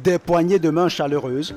Des poignées de main chaleureuses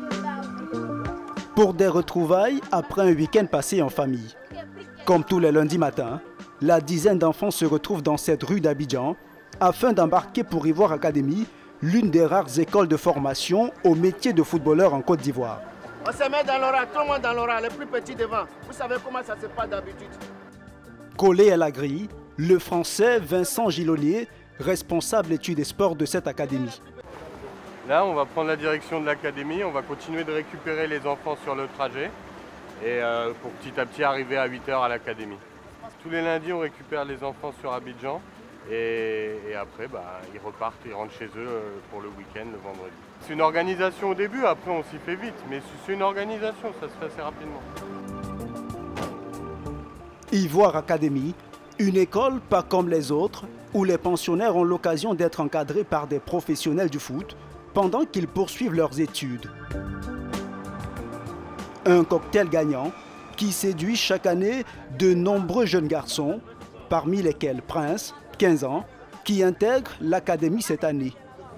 pour des retrouvailles après un week-end passé en famille. Comme tous les lundis matins, la dizaine d'enfants se retrouvent dans cette rue d'Abidjan afin d'embarquer pour Ivoire Academy, l'une des rares écoles de formation au métier de footballeur en Côte d'Ivoire. On se met dans l'aura, tout le monde dans l'aura, les plus petits devant. Vous savez comment ça se passe d'habitude. Collé à la grille, le Français Vincent Gilonnier, responsable études et sports de cette académie. Là, on va prendre la direction de l'académie, on va continuer de récupérer les enfants sur le trajet et pour petit à petit arriver à 8 h à l'académie. Tous les lundis, on récupère les enfants sur Abidjan et après, ils repartent, ils rentrent chez eux pour le week-end, le vendredi. C'est une organisation au début, après on s'y fait vite, mais c'est une organisation, ça se fait assez rapidement. Ivoire Academy, une école pas comme les autres, où les pensionnaires ont l'occasion d'être encadrés par des professionnels du foot pendant qu'ils poursuivent leurs études. Un cocktail gagnant qui séduit chaque année de nombreux jeunes garçons, parmi lesquels Prince, 15 ans, qui intègre l'académie cette année.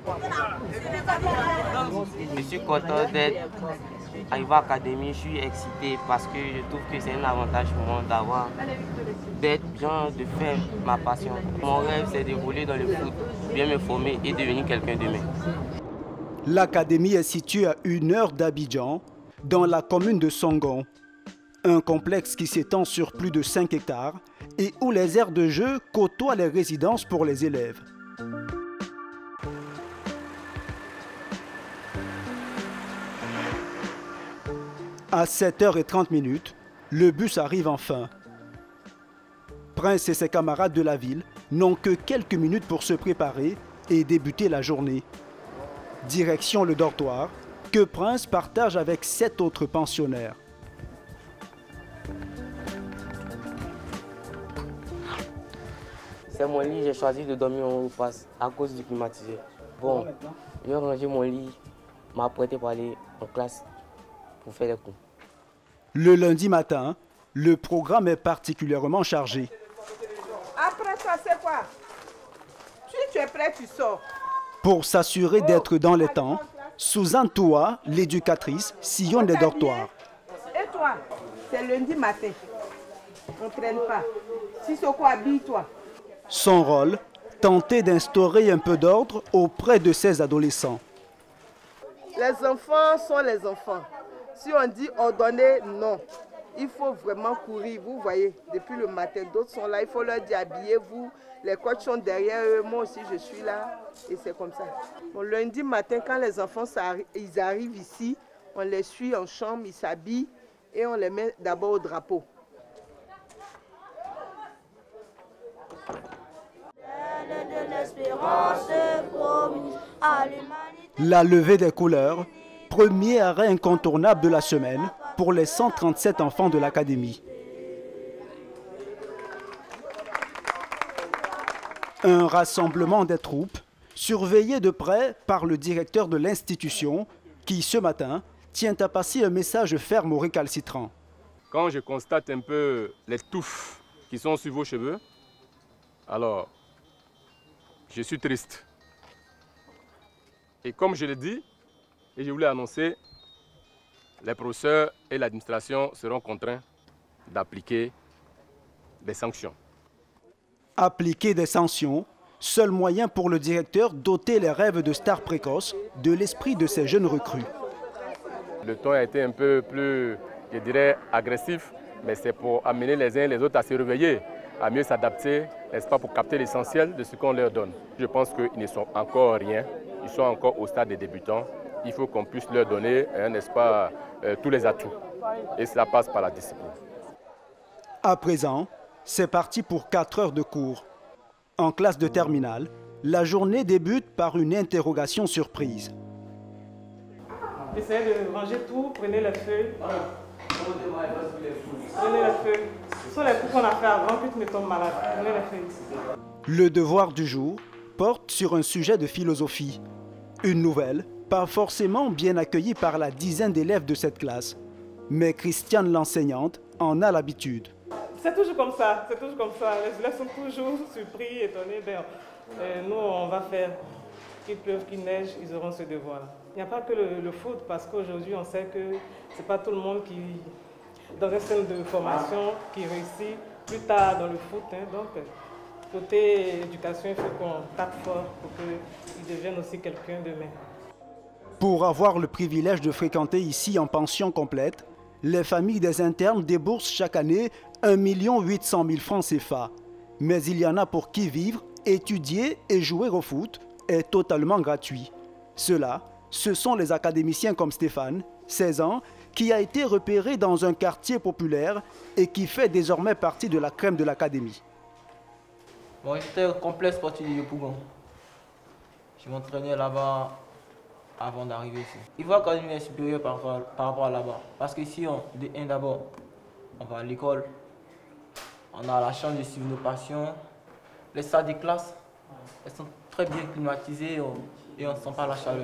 Je suis content d'être à Ivoire Academy, je suis excité parce que je trouve que c'est un avantage pour moi d'être bien, de faire ma passion. Mon rêve c'est d'évoluer dans le foot, bien me former et devenir quelqu'un demain. L'académie est située à 1 heure d'Abidjan, dans la commune de Songon. Un complexe qui s'étend sur plus de 5 hectares et où les aires de jeu côtoient les résidences pour les élèves. À 7 h 30, le bus arrive enfin. Prince et ses camarades de la ville n'ont que quelques minutes pour se préparer et débuter la journée. Direction le dortoir, que Prince partage avec 7 autres pensionnaires. C'est mon lit, j'ai choisi de dormir en face à cause du climatiseur. Bon, je vais ranger mon lit, m'apprêter pour aller en classe pour faire les cours. Le lundi matin, le programme est particulièrement chargé. Après ça, c'est quoi? Si tu es prêt, tu sors. Pour s'assurer d'être dans les temps, Suzanne Toua, l'éducatrice, sillonne les dortoirs. Et toi, c'est lundi matin. On ne traîne pas. Si c'est quoi, habille-toi. Son rôle, tenter d'instaurer un peu d'ordre auprès de ces adolescents. Les enfants sont les enfants. Si on dit ordonner, non. Il faut vraiment courir. Vous voyez, depuis le matin, d'autres sont là. Il faut leur dire habillez-vous. Les coachs sont derrière eux. Moi aussi, je suis là. Et c'est comme ça. Bon, lundi matin, quand les enfants ils arrivent ici, on les suit en chambre, ils s'habillent et on les met d'abord au drapeau. La levée des couleurs, premier arrêt incontournable de la semaine pour les 137 enfants de l'académie. Un rassemblement des troupes, surveillé de près par le directeur de l'institution, qui ce matin tient à passer un message ferme aux récalcitrants. Quand je constate un peu les touffes qui sont sur vos cheveux, alors je suis triste. Et comme je l'ai dit, et je voulais annoncer, les professeurs et l'administration seront contraints d'appliquer des sanctions. Appliquer des sanctions, seul moyen pour le directeur d'ôter les rêves de stars précoces de l'esprit de ces jeunes recrues. Le ton a été un peu plus, je dirais, agressif, mais c'est pour amener les uns et les autres à se réveiller, à mieux s'adapter, n'est-ce pas, pour capter l'essentiel de ce qu'on leur donne. Je pense qu'ils ne sont encore rien, ils sont encore au stade des débutants. Il faut qu'on puisse leur donner, n'est-ce pas, tous les atouts. Et cela passe par la discipline. À présent, c'est parti pour 4 heures de cours. En classe de terminale, la journée débute par une interrogation surprise. Essayez de ranger tout, prenez les feuilles. Prenez les feuilles. Ce sont les coups qu'on a fait avant que tu ne tombes malade. Prenez les feuilles. Le devoir du jour porte sur un sujet de philosophie. Une nouvelle, pas forcément bien accueillie par la dizaine d'élèves de cette classe. Mais Christiane, l'enseignante, en a l'habitude. C'est toujours comme ça, c'est toujours comme ça. Les élèves sont toujours surpris, étonnés. Nous, on va faire. qu'il pleuve, qu'il neige, ils auront ce devoir-là. Il n'y a pas que le foot, parce qu'aujourd'hui, on sait que ce n'est pas tout le monde qui, dans un système de formation, qui réussit plus tard dans le foot. Donc, côté éducation, il faut qu'on tape fort pour qu'ils deviennent aussi quelqu'un demain. Pour avoir le privilège de fréquenter ici en pension complète, les familles des internes déboursent chaque année 1 800 000 francs CFA. Mais il y en a pour qui vivre, étudier et jouer au foot est totalement gratuit. Ceux-là, ce sont les académiciens comme Stéphane, 16 ans, qui a été repéré dans un quartier populaire et qui fait désormais partie de la crème de l'académie. Bon, j'étais au complexe sportif de Yopougon. Je m'entraînais là-bas avant d'arriver ici. Il voit qu'Académie est supérieure par rapport à là-bas. Parce qu'ici, d'abord, on va à l'école, on a la chance de suivre nos passions. Les salles de classe, elles sont très bien climatisées et on ne sent pas la chaleur.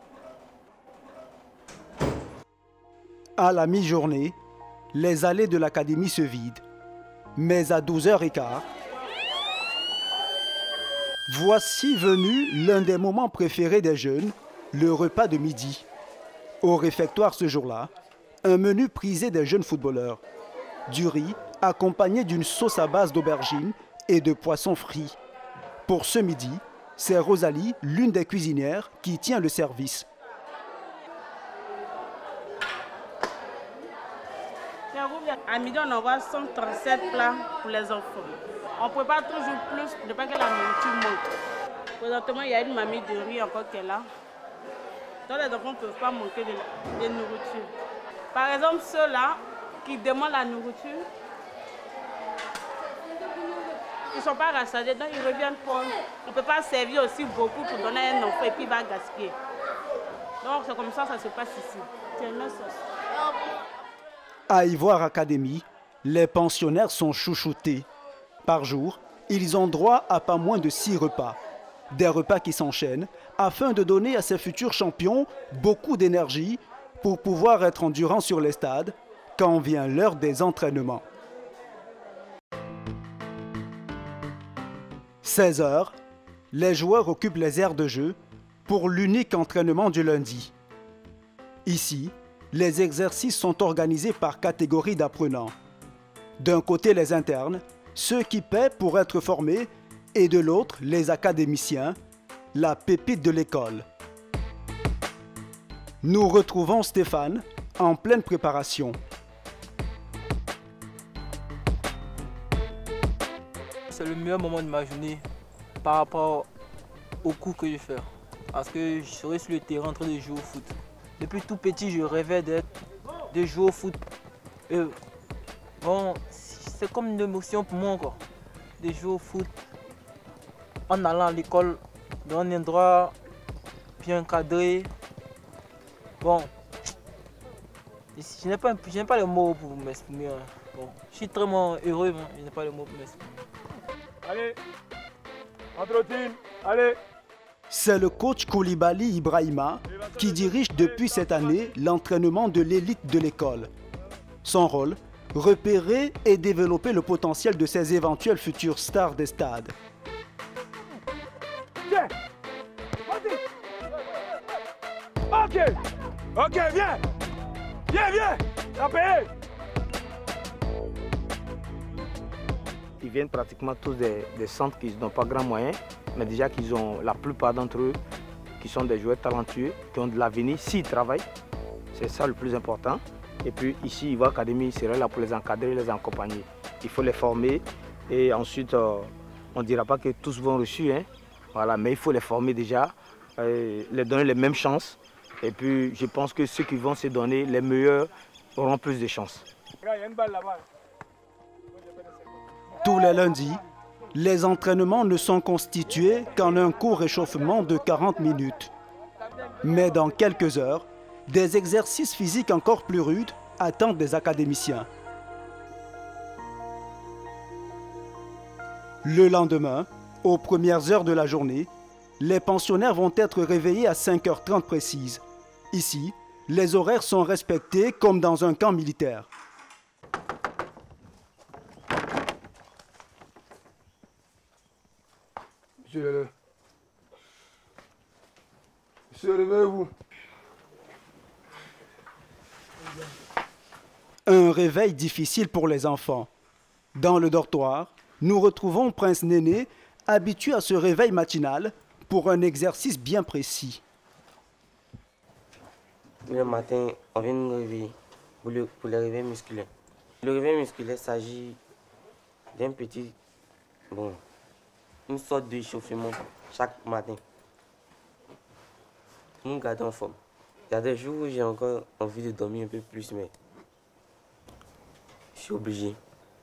À la mi-journée, les allées de l'académie se vident. Mais à 12h15, voici venu l'un des moments préférés des jeunes, le repas de midi. Au réfectoire ce jour-là, un menu prisé des jeunes footballeurs. Du riz accompagné d'une sauce à base d'aubergines et de poissons frits. Pour ce midi, c'est Rosalie, l'une des cuisinières, qui tient le service. À midi, on envoie 137 plats pour les enfants. On prépare toujours plus pour ne pas que la nourriture manque. Présentement, il y a une mamie de riz encore qui est là. Donc les enfants ne peuvent pas manquer de nourriture. Par exemple, ceux-là qui demandent la nourriture, ils ne sont pas rassasiés, donc ils reviennent pour... On ne peut pas servir aussi beaucoup pour donner à un enfant et puis il va gaspiller. Donc c'est comme ça se passe ici. C'est une sauce. À Ivoire Academy, les pensionnaires sont chouchoutés. Par jour, ils ont droit à pas moins de 6 repas. Des repas qui s'enchaînent afin de donner à ces futurs champions beaucoup d'énergie pour pouvoir être endurants sur les stades quand vient l'heure des entraînements. 16h, les joueurs occupent les aires de jeu pour l'unique entraînement du lundi. Ici, les exercices sont organisés par catégorie d'apprenants. D'un côté, les internes, ceux qui paient pour être formés, et de l'autre, les académiciens, la pépite de l'école. Nous retrouvons Stéphane en pleine préparation. C'est le meilleur moment de ma journée par rapport au cours que je fais. Parce que je serai sur le terrain en train de jouer au foot. Depuis tout petit, je rêvais de jouer au foot. Et bon, c'est comme une émotion pour moi encore, de jouer au foot en allant à l'école dans un endroit bien cadré. Bon, je n'ai pas les mots pour m'exprimer. Bon, je suis très heureux, mais je n'ai pas les mots pour m'exprimer. Allez, entretien, allez. C'est le coach Koulibaly Ibrahima qui dirige depuis cette année l'entraînement de l'élite de l'école. Son rôle, repérer et développer le potentiel de ses éventuels futurs stars des stades. Tiens, vas-y. Ok, viens. Viens, t'as payé. Ils viennent pratiquement tous des centres qui n'ont pas grand moyen, mais déjà qu'ils ont, la plupart d'entre eux, qui sont des joueurs talentueux, qui ont de l'avenir s'ils travaillent. C'est ça le plus important. Et puis ici, Ivoire Academy serait là pour les encadrer, les accompagner. Il faut les former et ensuite, on ne dira pas que tous vont reçu, hein. Voilà, mais il faut les former déjà, les donner les mêmes chances. Et puis je pense que ceux qui vont se donner les meilleurs auront plus de chances. Tous les lundis, les entraînements ne sont constitués qu'en un court échauffement de 40 minutes. Mais dans quelques heures, des exercices physiques encore plus rudes attendent des académiciens. Le lendemain, aux premières heures de la journée, les pensionnaires vont être réveillés à 5h30 précises. Ici, les horaires sont respectés comme dans un camp militaire. Monsieur, réveillez-vous. Un réveil difficile pour les enfants. Dans le dortoir, nous retrouvons Prince Néné, habitué à ce réveil matinal pour un exercice bien précis. Le matin, on vient nous réveiller pour le réveil musculaire. Le réveil musculaire s'agit d'un petit, une sorte d'échauffement chaque matin. Nous gardons en forme. Il y a des jours où j'ai encore envie de dormir un peu plus, mais je suis obligé.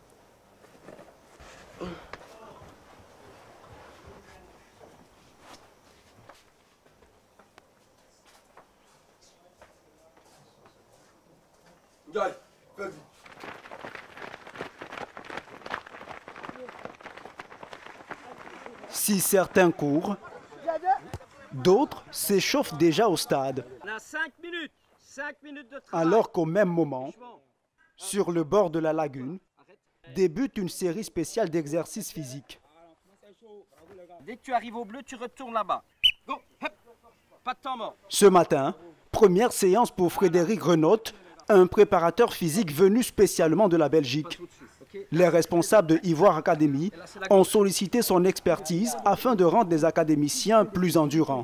Si certains courent, d'autres s'échauffent déjà au stade. On a 5 minutes. 5 minutes de travail. Alors qu'au même moment, sur le bord de la lagune, débute une série spéciale d'exercices physiques. Dès que tu arrives au bleu, tu retournes là-bas. Go, hop. Pas de temps mort. Ce matin, première séance pour Frédéric Renaud, un préparateur physique venu spécialement de la Belgique. Les responsables de Ivoire Academy ont sollicité son expertise afin de rendre les académiciens plus endurants.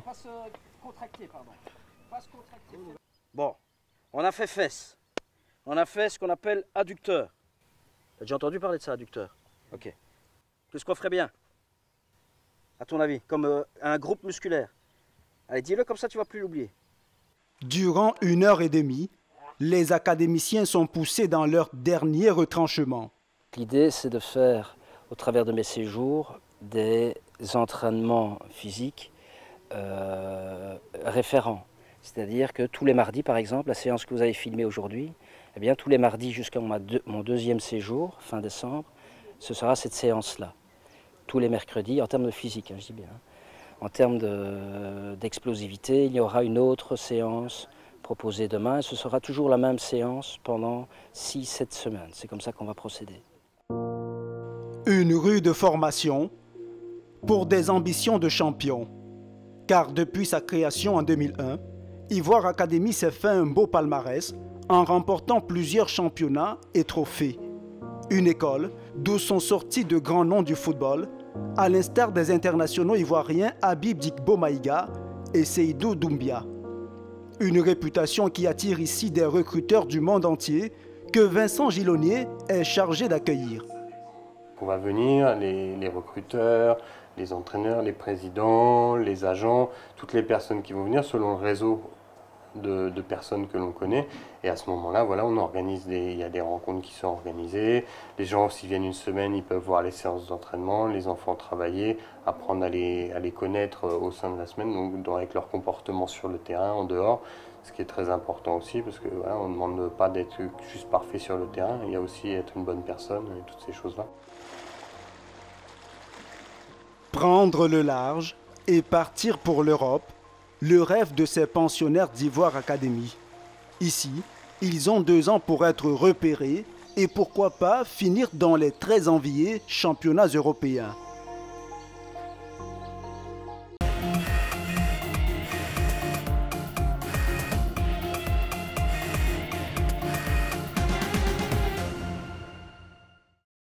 Bon, on a fait fesses. On a fait ce qu'on appelle adducteur. T'as déjà entendu parler de ça, adducteur? Ok. Qu'est-ce qu'on ferait bien? À ton avis, comme un groupe musculaire. Allez, dis-le comme ça, tu vas plus l'oublier. Durant 1h30, les académiciens sont poussés dans leur dernier retranchement. L'idée, c'est de faire, au travers de mes séjours, des entraînements physiques référents. C'est-à-dire que tous les mardis, par exemple, la séance que vous avez filmée aujourd'hui, eh bien, tous les mardis jusqu'à mon deuxième séjour, fin décembre, ce sera cette séance-là. Tous les mercredis, en termes de physique, hein, je dis bien. En termes d'explosivité, il y aura une autre séance proposée demain. Et ce sera toujours la même séance pendant 6-7 semaines. C'est comme ça qu'on va procéder. Une rude formation pour des ambitions de champion. Car depuis sa création en 2001, Ivoire Academy s'est fait un beau palmarès en remportant plusieurs championnats et trophées. Une école d'où sont sortis de grands noms du football, à l'instar des internationaux ivoiriens Habib Dikbo Maïga et Seydou Doumbia. Une réputation qui attire ici des recruteurs du monde entier que Vincent Gilonnier est chargé d'accueillir. On va venir, les recruteurs, les entraîneurs, les présidents, les agents, toutes les personnes qui vont venir selon le réseau de personnes que l'on connaît. Et à ce moment-là, voilà, on organise il y a des rencontres qui sont organisées. Les gens, s'ils viennent une semaine, ils peuvent voir les séances d'entraînement, les enfants travailler, apprendre à les connaître au sein de la semaine, donc avec leur comportement sur le terrain, en dehors. Ce qui est très important aussi, parce que voilà, on ne demande pas d'être juste parfait sur le terrain, il y a aussi être une bonne personne et toutes ces choses-là. Prendre le large et partir pour l'Europe, le rêve de ces pensionnaires d'Ivoire Academy. Ici, ils ont 2 ans pour être repérés et pourquoi pas finir dans les très enviés championnats européens.